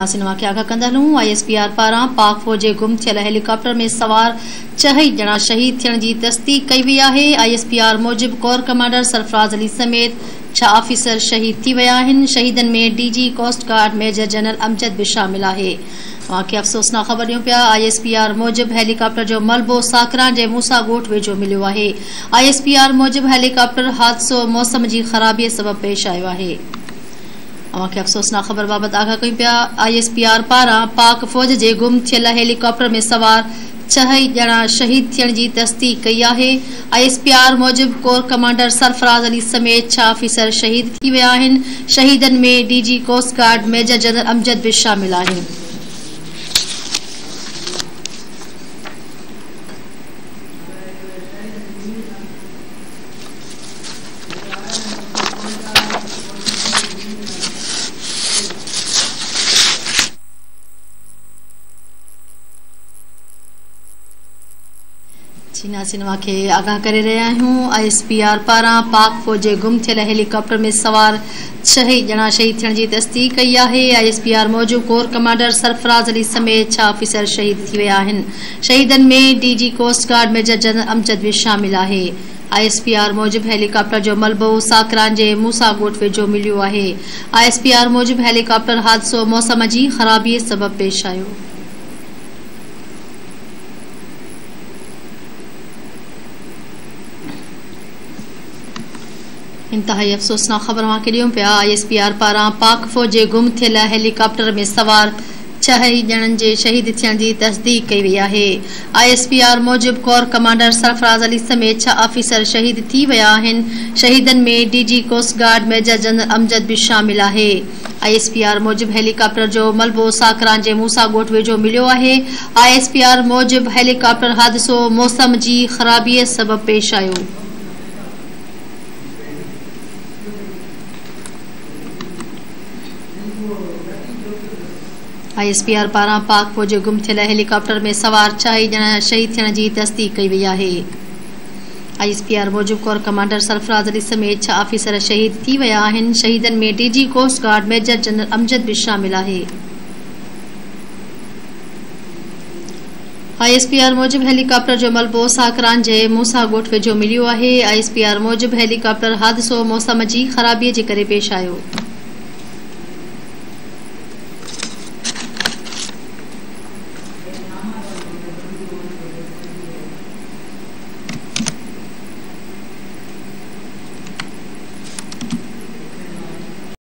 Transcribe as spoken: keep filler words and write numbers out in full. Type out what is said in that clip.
Cinema के आगाह कंदड़ हूं। आई एस पी आर पारां पाक फौज जे गुम थियल हेलीकॉप्टर में सवार छह ॼणा शहीद थियण जी तस्दीक कई वई आहे। आई एस पी आर मूजिब कोर कमांडर सरफराज अली समेत छह ऑफिसर शहीद थी विया आहिनि। शहीदनि में D G coast guard major general Amjad भी शामिल आहे। वाक़े अफ़सोसनाक ख़बर ॾियूं पिया। आई एस पी आर मूजिब हेलीकॉप्टर जो मलबो साकरान जे मूसा ॻोठ वेझो मिलियो आहे। आई एस पी आर मूजिब हेलीकॉप्टर हादसो मौसम जी ख़राबीअ सबबि पेश आयो आहे। अवांखे अफ़सोसनाक ख़बर बाबति आगाह कयूं पिया। आई एस पी आर पारां पाक फ़ौज जे गुम थियल हेलीकॉप्टर में सवार छह ॼणा शहीद थियण जी तस्दीक कई आहे। आई एस पी आर मूजिब कोर कमांडर सरफराज अली समेत छह ऑफिसर शहीद थी विया आहिनि। शहीदनि में D G coast guard major general Amjad भी शामिल आहिनि। चीना सिनेमा के आगाह करे रहिया आहियूं। आई एस पी आर पारां पाक फौज जे गुम थियल हेलीकॉप्टर में सवार छह ॼणा शहीद थियण जी तस्दीक कई आहे। आई एस पी आर मूजिब कोर कमांडर सरफराज अली समेत छह ऑफिसर शहीद थी विया आहिनि। शहीदनि में D G coast guard major general Amjad भी शामिल आहे। आई एस पी आर मूजिब हेलीकॉप्टर जो मलबो साकरान जे मूसा ॻोठ वेझो मिलियो आहे। आई एस पी आर मूजिब हेलीकॉप्टर हादसो मौसम जी ख़राबीअ सबबि पेश आयो। इंतहाई अफ़सोसनाक ख़बर वहां के ॾियूं पिया। आई एस पी आर पारां पाक फौज जे गुम थियल हेलीकॉप्टर में सवार छह ॼणनि जे शहीद थियण जी तस्दीक कई वई आहे। आई एस पी आर मूजिब कोर कमांडर सरफराज अली समेत छह ऑफिसर शहीद थी विया आहिनि। शहीदनि में D G coast guard major general Amjad भी शामिल आहे। आई एस पी आर मूजिब हेलीकॉप्टर जो मलबो साकरान जे मूसा ॻोठ वेझो मिलियो आहे। आई एस पी आर मूजिब हेलीकॉप्टर हादसो मौसम जी ख़राबीअ सबबि पेश आयो। आई एस पी आर पारां पाक फौज जे गुम थियल हेलीकॉप्टर में सवार छह ॼणा शहीद थियण जी तस्दीक कई वई आहे। आई एस पी आर मूजिब कोर कमांडर सरफराज अली समेत छह ऑफिसर शहीद थी विया आहिनि। शहीदनि में D G coast guard major general Amjad भी शामिल आहे। आई एस पी आर मूजिब हेलीकॉप्टर जो मलबो साकरान जे मूसा ॻोठ वेझो मिलियो आहे। आई एस पी आर मूजिब हेलीकॉप्टर हादसो मौसम जी ख़राबीअ जे करे पेश आयो।